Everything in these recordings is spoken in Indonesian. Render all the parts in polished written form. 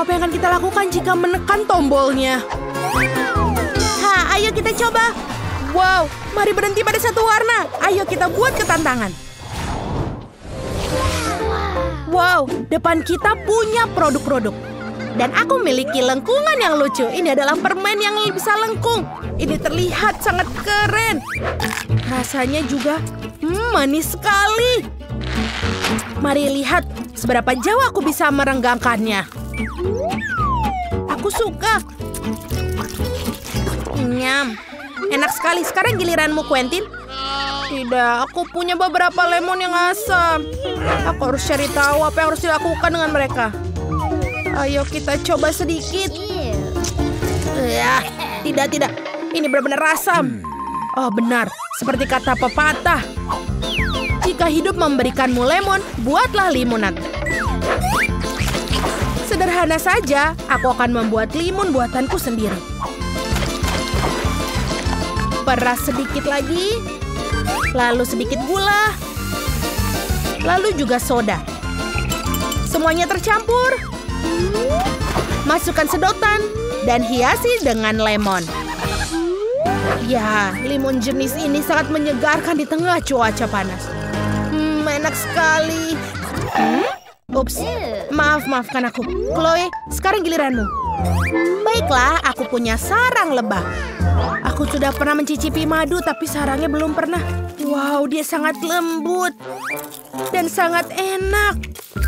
apa yang akan kita lakukan jika menekan tombolnya. Ayo kita coba. Wow, mari berhenti pada satu warna. Ayo kita buat ketantangan. Wow, depan kita punya produk-produk. Dan aku memiliki lengkungan yang lucu. Ini adalah permen yang bisa lengkung. Ini terlihat sangat keren. Rasanya juga manis sekali. Mari lihat seberapa jauh aku bisa merenggangkannya. Aku suka. Nyam. Enak sekali. Sekarang giliranmu, Quentin. Tidak, aku punya beberapa lemon yang asam. Aku harus cari tahu apa yang harus dilakukan dengan mereka. Ayo kita coba sedikit. Ya, tidak. Ini benar-benar asam. Oh benar, seperti kata pepatah. Jika hidup memberikanmu lemon, buatlah limonad. Sederhana saja, aku akan membuat limun buatanku sendiri. Peras sedikit lagi. Lalu sedikit gula. Lalu juga soda. Semuanya tercampur. Masukkan sedotan dan hiasi dengan lemon. Ya, limun jenis ini sangat menyegarkan di tengah cuaca panas. Enak sekali. Ups, maafkan aku. Chloe, sekarang giliranmu. Baiklah, aku punya sarang lebah. Aku sudah pernah mencicipi madu, tapi sarangnya belum pernah. Wow, dia sangat lembut dan sangat enak.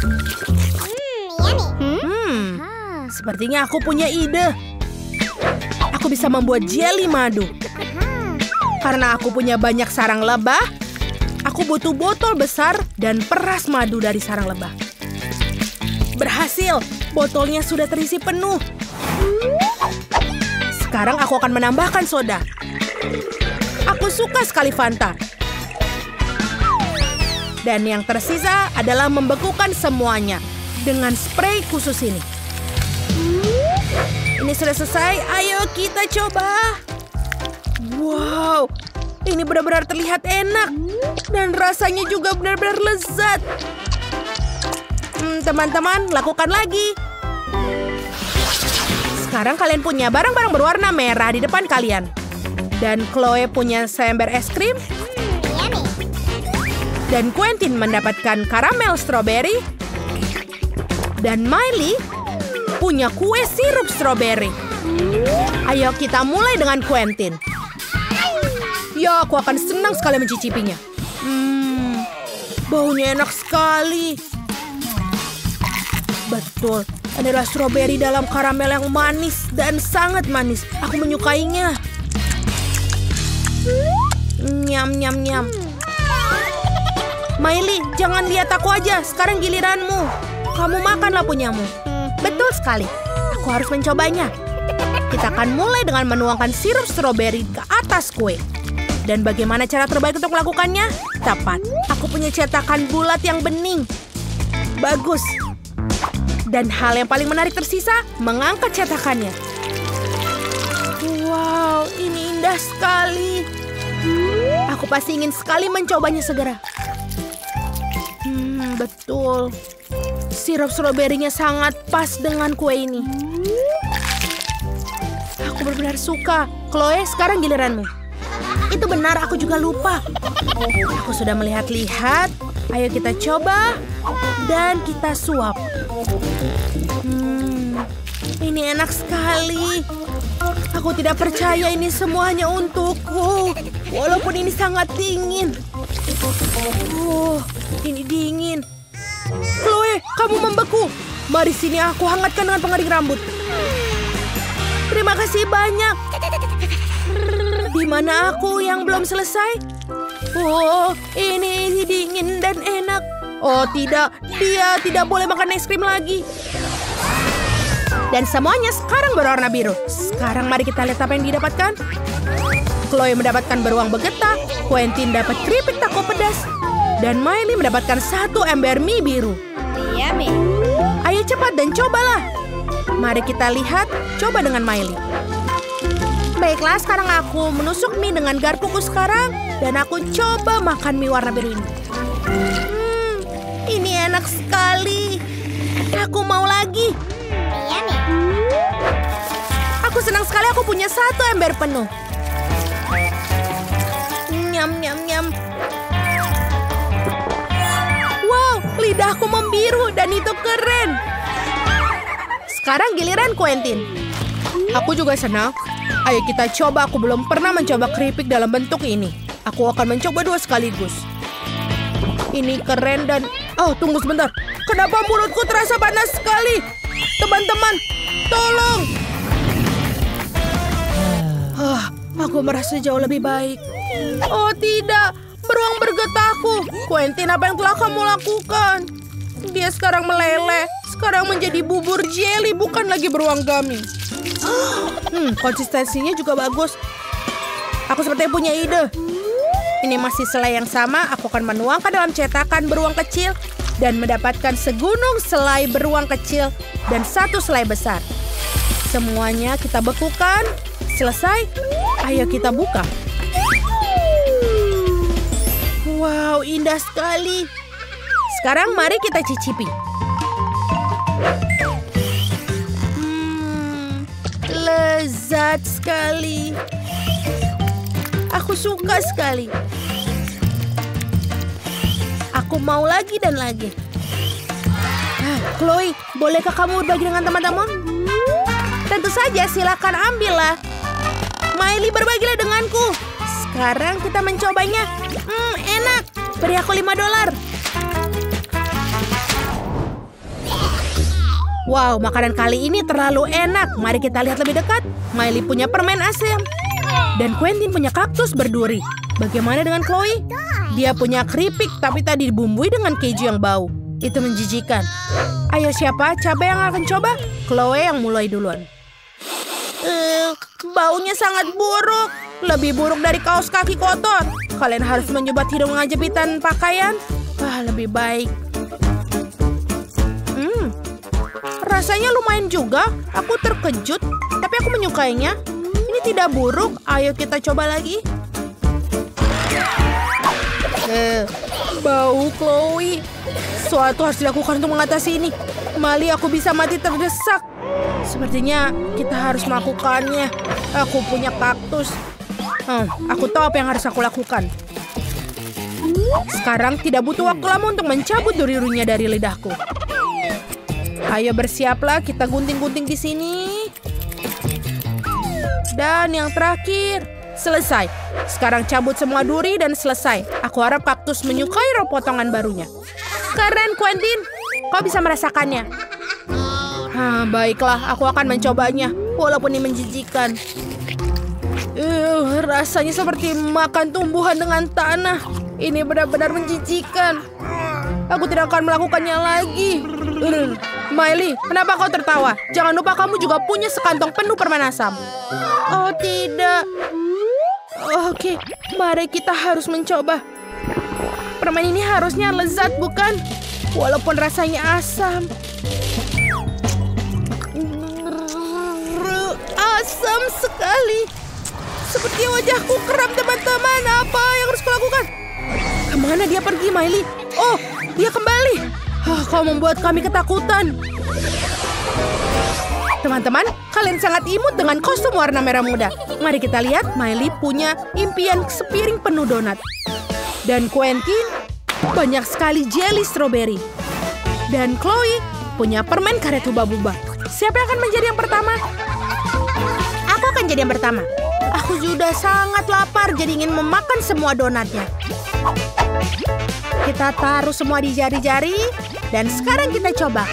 Sepertinya aku punya ide. Aku bisa membuat jelly madu. Karena aku punya banyak sarang lebah, aku butuh botol besar dan peras madu dari sarang lebah. Berhasil, botolnya sudah terisi penuh. Sekarang aku akan menambahkan soda. Aku suka sekali Fanta. Dan yang tersisa adalah membekukan semuanya dengan spray khusus ini. Ini sudah selesai, ayo kita coba. Wow, ini benar-benar terlihat enak. Dan rasanya juga benar-benar lezat. Teman-teman, lakukan lagi. Sekarang kalian punya barang-barang berwarna merah di depan kalian. Dan Chloe punya seember es krim. Dan Quentin mendapatkan karamel stroberi. Dan Miley punya kue sirup stroberi. Ayo kita mulai dengan Quentin. Ya, aku akan senang sekali mencicipinya. Baunya enak sekali. Betul, adalah stroberi dalam karamel yang manis dan sangat manis. Aku menyukainya. Nyam. Miley, jangan lihat aku aja. Sekarang giliranmu. Kamu makanlah punyamu. Betul sekali. Aku harus mencobanya. Kita akan mulai dengan menuangkan sirup stroberi ke atas kue. Dan bagaimana cara terbaik untuk melakukannya? Tepat. Aku punya cetakan bulat yang bening. Bagus. Dan hal yang paling menarik tersisa, mengangkat cetakannya. Wow, ini indah sekali. Aku pasti ingin sekali mencobanya segera. Betul. Sirup stroberinya sangat pas dengan kue ini. Aku benar-benar suka. Chloe, sekarang giliranmu. Itu benar, aku juga lupa. Aku sudah melihat-lihat. Ayo kita coba. Dan kita suap. Ini enak sekali. Aku tidak percaya ini semuanya untukku. Walaupun ini sangat dingin. Ini dingin. Chloe, kamu membeku. Mari sini aku hangatkan dengan pengering rambut. Terima kasih banyak. Di mana aku yang belum selesai? Oh, ini dingin dan enak. Oh tidak, dia tidak boleh makan es krim lagi. Dan semuanya sekarang berwarna biru. Sekarang mari kita lihat apa yang didapatkan. Chloe mendapatkan beruang begetak, Quentin dapat keripik taco pedas, dan Miley mendapatkan 1 ember mie biru. Yummy. Ayo cepat dan cobalah. Mari kita lihat, coba dengan Miley. Baiklah, sekarang aku menusuk mie dengan garpuku sekarang, dan aku coba makan mie warna biru ini. Ini enak sekali. Aku mau lagi. Aku senang sekali aku punya 1 ember penuh. Nyam, nyam, nyam. Wow, lidahku membiru dan itu keren. Sekarang giliran Quentin. Aku juga senang. Ayo kita coba, aku belum pernah mencoba keripik dalam bentuk ini. Aku akan mencoba 2 sekaligus. Ini keren dan... Oh, tunggu sebentar. Kenapa mulutku terasa panas sekali? Teman-teman, tolong. Aku merasa jauh lebih baik. Oh tidak, beruang bergetahku. Quentin, apa yang telah kamu lakukan? Dia sekarang meleleh. Sekarang menjadi bubur jelly, bukan lagi beruang gummy. Konsistensinya juga bagus. Aku sepertinya punya ide. Ini masih selai yang sama. Aku akan menuangkan dalam cetakan beruang kecil dan mendapatkan segunung selai beruang kecil dan 1 selai besar. Semuanya kita bekukan. Selesai. Ayo kita buka. Wow, indah sekali. Sekarang mari kita cicipi. Lezat sekali. Aku suka sekali. Aku mau lagi dan lagi. Chloe, bolehkah kamu berbagi dengan teman-teman? Tentu saja, silakan ambillah. Miley, berbagilah denganku. Sekarang kita mencobanya. Enak. Beri aku $5. Wow, makanan kali ini terlalu enak. Mari kita lihat lebih dekat. Miley punya permen asam. Dan Quentin punya kaktus berduri. Bagaimana dengan Chloe? Dia punya keripik, tapi tadi dibumbui dengan keju yang bau. Itu menjijikan. Ayo siapa? Cabai yang akan coba? Chloe yang mulai duluan. Baunya sangat buruk. Lebih buruk dari kaos kaki kotor. Kalian harus menyebat hidung dengan jepitan pakaian. Lebih baik. Rasanya lumayan juga. Aku terkejut, tapi aku menyukainya. Ini tidak buruk. Ayo kita coba lagi. Bau Chloe. Sesuatu harus dilakukan untuk mengatasi ini. Mali, aku bisa mati terdesak. Sepertinya kita harus melakukannya. Aku punya kaktus. Aku tahu apa yang harus aku lakukan. Sekarang tidak butuh waktu lama untuk mencabut duri-durinya dari lidahku. Ayo bersiaplah, kita gunting-gunting di sini. Dan yang terakhir, selesai. Sekarang cabut semua duri dan selesai. Aku harap kaktus menyukai potongan barunya. Keren, Quentin. Kau bisa merasakannya. Baiklah, aku akan mencobanya. Walaupun ini menjijikan. Rasanya seperti makan tumbuhan dengan tanah. Ini benar-benar menjijikan. Aku tidak akan melakukannya lagi. Miley, kenapa kau tertawa? Jangan lupa kamu juga punya sekantong penuh permen asam. Oh tidak. Oke, mari kita harus mencoba. Permen ini harusnya lezat, bukan? Walaupun rasanya asam. Asam sekali. Seperti wajahku kram, teman-teman. Apa yang harus kulakukan? Kemana dia pergi, Miley? Oh, dia kembali. Kau membuat kami ketakutan. Teman-teman, kalian sangat imut dengan kostum warna merah muda. Mari kita lihat, Miley punya impian sepiring penuh donat. Dan Quentin banyak sekali jelly strawberry. Dan Chloe punya permen karet hubah-bubah. Siapa yang akan menjadi yang pertama? Aku akan jadi yang pertama. Aku sudah sangat lapar, jadi ingin memakan semua donatnya. Kita taruh semua di jari-jari. Dan sekarang kita coba.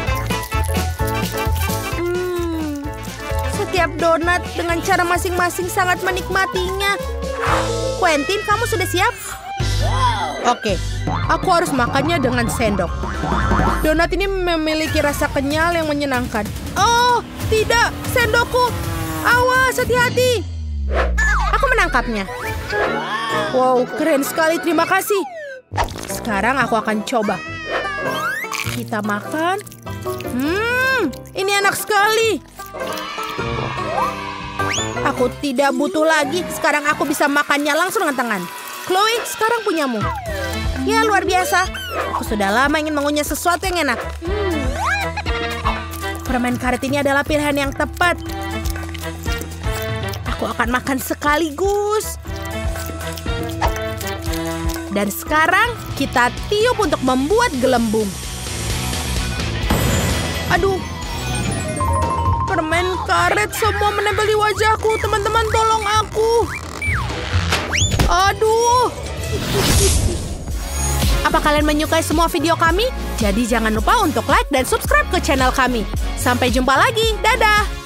Setiap donat dengan cara masing-masing sangat menikmatinya. Quentin, kamu sudah siap? Oke, aku harus makannya dengan sendok. Donat ini memiliki rasa kenyal yang menyenangkan. Oh, tidak, sendokku. Awas, hati-hati. Aku menangkapnya. Wow, keren sekali, terima kasih. Sekarang aku akan coba. Kita makan. Ini enak sekali. Aku tidak butuh lagi. Sekarang aku bisa makannya langsung dengan tangan. Chloe, sekarang punyamu. Ya, luar biasa. Aku sudah lama ingin mengunyah sesuatu yang enak. Permen karet ini adalah pilihan yang tepat. Aku akan makan sekaligus. Dan sekarang kita tiup untuk membuat gelembung. Aduh. Permen karet semua menempel di wajahku. Teman-teman, tolong aku. Aduh. Apa kalian menyukai semua video kami? Jadi jangan lupa untuk like dan subscribe ke channel kami. Sampai jumpa lagi. Dadah.